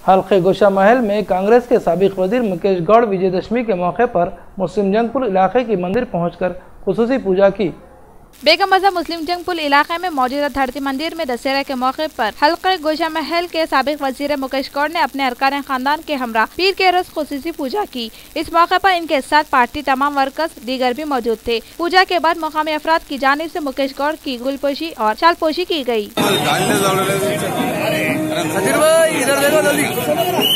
हल्के गोशामहल में कांग्रेस के साबिक वजीर मुकेश गौड़ विजयदशमी के मौके पर मुस्लिम जंगपुर इलाके की मंदिर पहुंचकर खुसूसी पूजा की। बेगम बाजार मुस्लिम जंगपुर इलाके में मौजूदा धरती मंदिर में दशहरा के मौके पर हल्के गोशामहल के साबिक वजीर मुकेश गौड़ ने अपने अरकान खानदान के हमरा पीर के रोज खुसूसी पूजा की। इस मौके पर इनके साथ पार्टी तमाम वर्कर्स दीगर भी मौजूद थे। पूजा के बाद मुकामी अफराद की जानिब से मुकेश गौड़ की गुलपोशी और शालपोशी की गयी।